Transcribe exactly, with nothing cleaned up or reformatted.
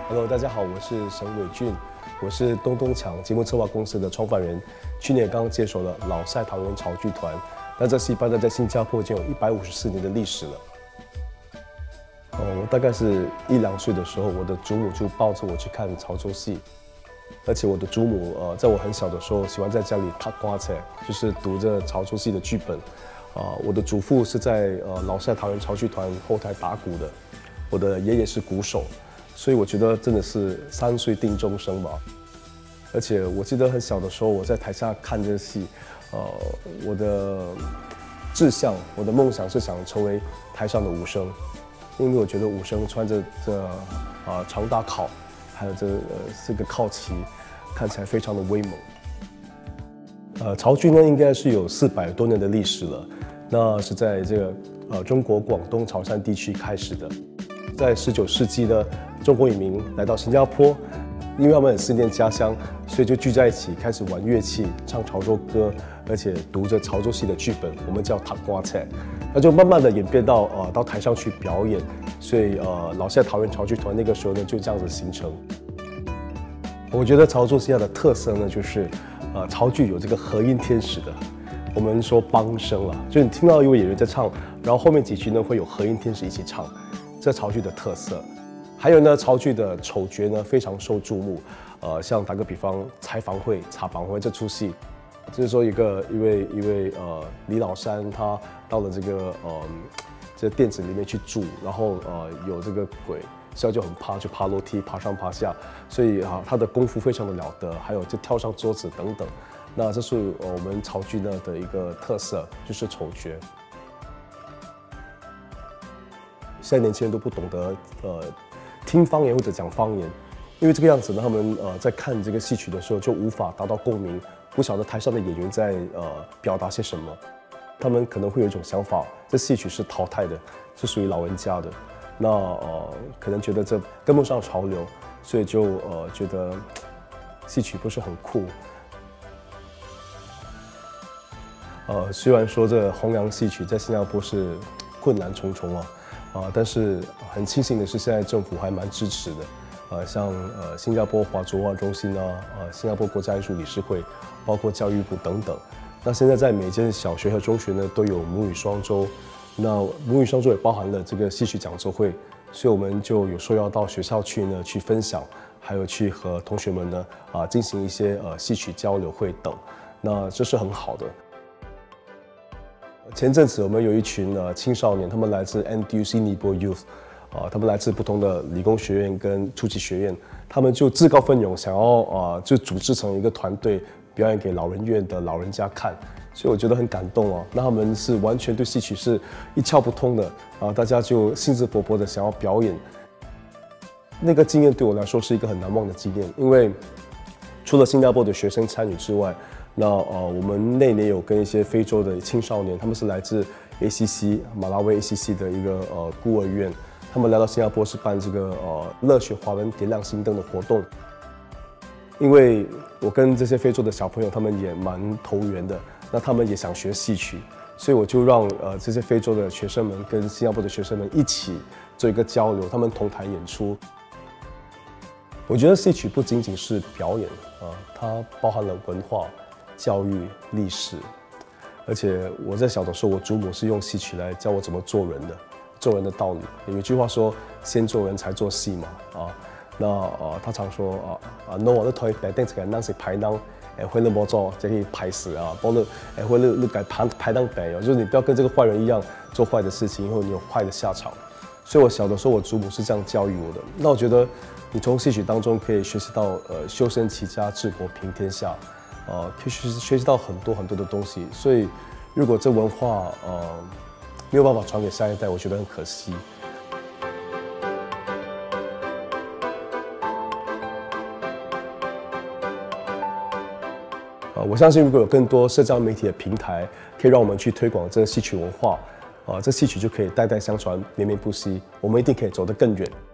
Hello， 大家好，我是沈伟俊，我是东东强节目策划公司的创办人，去年刚接手了老赛唐人潮剧团。那这戏班呢，在新加坡已经有一百五十四年的历史了。哦，我大概是一两岁的时候，我的祖母就抱着我去看潮州戏，而且我的祖母呃，在我很小的时候，喜欢在家里读瓜菜，就是读着潮州戏的剧本。啊、呃，我的祖父是在呃老赛唐人潮剧团后台打鼓的，我的爷爷是鼓手。所以我觉得真的是三岁定终生吧，而且我记得很小的时候，我在台下看这个戏，呃，我的志向、我的梦想是想成为台上的武生，因为我觉得武生穿着这啊、呃、长大靠，还有这呃这个靠旗，看起来非常的威猛。呃，潮剧呢应该是有四百多年的历史了，那是在这个呃中国广东潮汕地区开始的。在十九世纪呢，中国移民来到新加坡，因为他们很思念家乡，所以就聚在一起，开始玩乐器、唱潮州歌，而且读着潮州戏的剧本，我们叫读瓜菜。那就慢慢的演变到呃到台上去表演，所以呃老赛唐人潮剧团那个时候呢就这样子形成。我觉得潮州戏的特色呢就是，呃潮剧有这个和音天使的。我们说帮声了，就是你听到一位演员在唱，然后后面几句呢会有和音天使一起唱。这潮剧的特色，还有呢，潮剧的丑角呢非常受注目。呃，像打个比方，《采访会》《茶访会》这出戏，就是说一个一位一位呃李老三，他到了这个呃这个店子里面去住，然后呃有这个鬼，所以就很怕，就爬楼梯，爬上爬下，所以啊他的功夫非常的了得，还有就跳上桌子等等。那这是我们潮剧呢的一个特色，就是丑角。现在年轻人都不懂得呃听方言或者讲方言，因为这个样子呢，他们呃在看这个戏曲的时候就无法达到共鸣，不晓得台上的演员在呃表达些什么，他们可能会有一种想法，这戏曲是淘汰的，是属于老人家的，那呃可能觉得这跟不上潮流，所以就呃觉得戏曲不是很酷。呃，虽然说这弘扬戏曲在新加坡是困难重重啊。啊，但是很庆幸的是，现在政府还蛮支持的，呃，像呃新加坡华族文化中心啊，呃新加坡国家艺术理事会，包括教育部等等。那现在在每间小学和中学呢都有母语双周，那母语双周也包含了这个戏曲讲座会，所以我们就有时候要到学校去呢去分享，还有去和同学们呢啊进行一些呃戏曲交流会等，那这是很好的。前阵子我们有一群呃青少年，他们来自 N T U C Nibor Youth， 啊，他们来自不同的理工学院跟初级学院，他们就自告奋勇，想要啊就组织成一个团队，表演给老人院的老人家看，所以我觉得很感动哦。那他们是完全对戏曲是一窍不通的啊，大家就兴致勃勃的想要表演。那个经验对我来说是一个很难忘的经验，因为除了新加坡的学生参与之外，那呃，我们那年有跟一些非洲的青少年，他们是来自 A C C 马拉维 A C C 的一个呃孤儿院，他们来到新加坡是办这个呃热血华人点亮心灯的活动。因为我跟这些非洲的小朋友，他们也蛮投缘的，那他们也想学戏曲，所以我就让呃这些非洲的学生们跟新加坡的学生们一起做一个交流，他们同台演出。我觉得戏曲不仅仅是表演啊、呃，它包含了文化。教育、历史，而且我在小的时候，我祖母是用戏曲来教我怎么做人的，做人的道理。有一句话说：“先做人才做戏嘛。”啊，那呃，他常说啊啊，no 我的台白定成那是排档，诶，会那么做就可以排死啊，帮你诶会那那改排排档白哦，就是你不要跟这个坏人一样做坏的事情，以后你有坏的下场。所以我小的时候，我祖母是这样教育我的。那我觉得你从戏曲当中可以学习到呃修身齐家治国平天下。呃，可以学习学习到很多很多的东西，所以如果这文化呃没有办法传给下一代，我觉得很可惜。呃，我相信如果有更多社交媒体的平台，可以让我们去推广这个戏曲文化，啊、呃，这戏曲就可以代代相传，绵绵不息，我们一定可以走得更远。